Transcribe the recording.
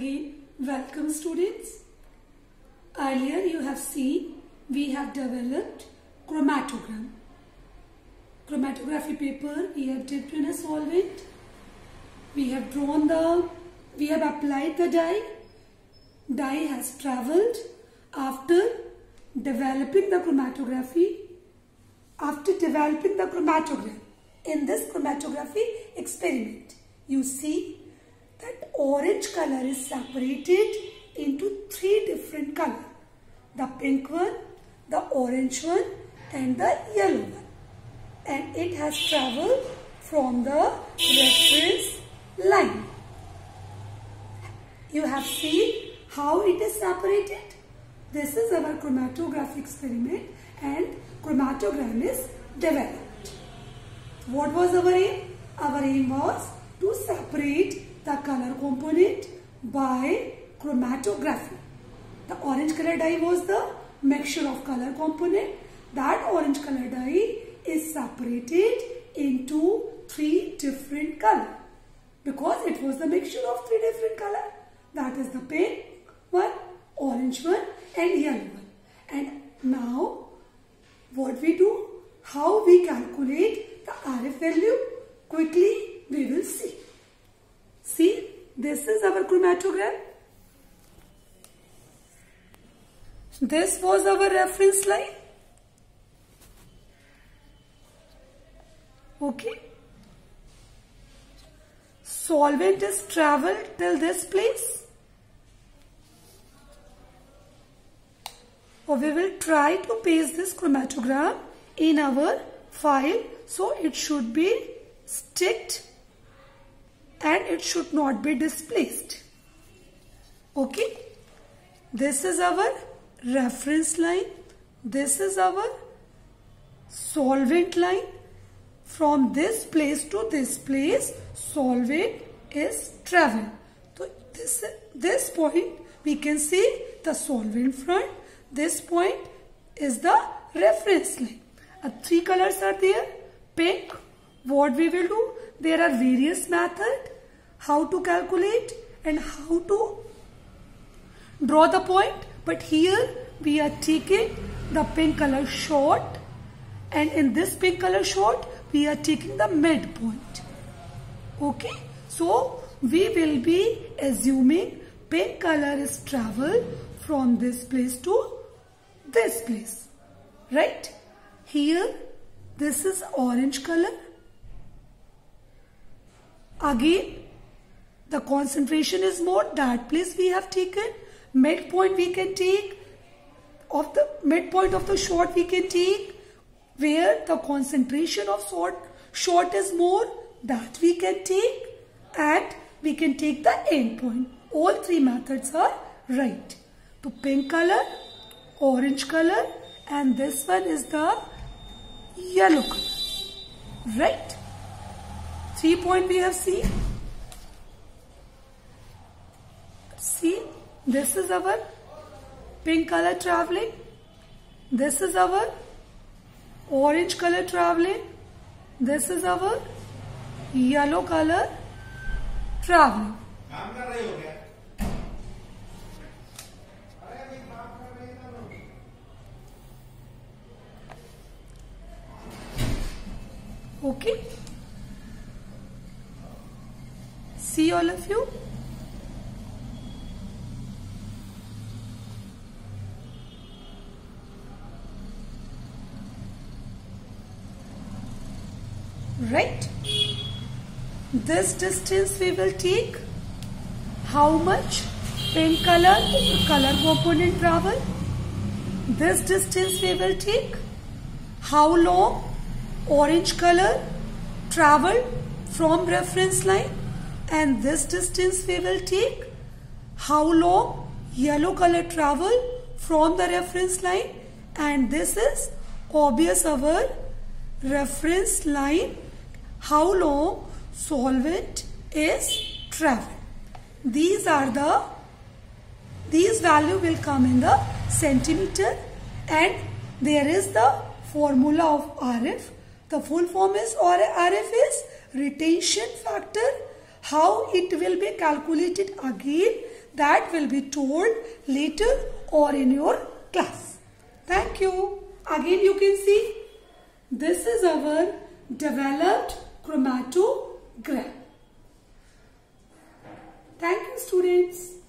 again. Welcome students. Earlier you have seen we have developed chromatogram. Chromatography paper we have dipped in a solvent. We have applied the dye. Dye has travelled after developing the chromatography. After developing the chromatogram in this chromatography experiment, you see that orange color is separated into three different colors. The pink one, the orange one and the yellow one. And it has travelled from the reference line. You have seen how it is separated. This is our chromatography experiment and chromatogram is developed. What was our aim? Our aim was to separate the color component by chromatography. The orange color dye was the mixture of color component. That orange color dye is separated into three different colors because it was the mixture of three different colors. That is the pink one, orange one and yellow one. And now what we do, how we calculate the RF value, quickly we will see. See, this is our chromatogram. This was our reference line. Okay. Solvent is travelled till this place. Or we will try to paste this chromatogram in our file so it should be sticked and it should not be displaced. Okay. This is our reference line. This is our solvent line. From this place to this place, solvent is traveling. So this point we can see the solvent front. This point is the reference line. Three colors are there. Pink. What we will do? There are various methods how to calculate and how to draw the point. But here we are taking the pink color short, and in this pink color short we are taking the midpoint. Okay. So we will be assuming pink color is traveled from this place to this place. Right? Here this is orange color. Again the concentration is more. That place we have taken. Midpoint we can take. Of the midpoint of the short we can take. Where the concentration of short is more, that we can take, and we can take the end point. All three methods are right. So pink color, orange color, and this one is the yellow color. Right? 3 points we have seen. See, this is our pink color traveling. This is our orange color traveling. This is our yellow color traveling. Okay. See all of you. Right? This distance we will take. How much pink color component travel? This distance we will take. How long orange color traveled from reference line? And this distance we will take. How long yellow color traveled from the reference line? And this is obvious our reference line. How long solvent is traveled. These value will come in the centimeter, and there is the formula of RF. The full form is, or RF is retention factor. How it will be calculated again, that will be told later or in your class. Thank you. Again you can see this is our developed chromatogram. Thank you students.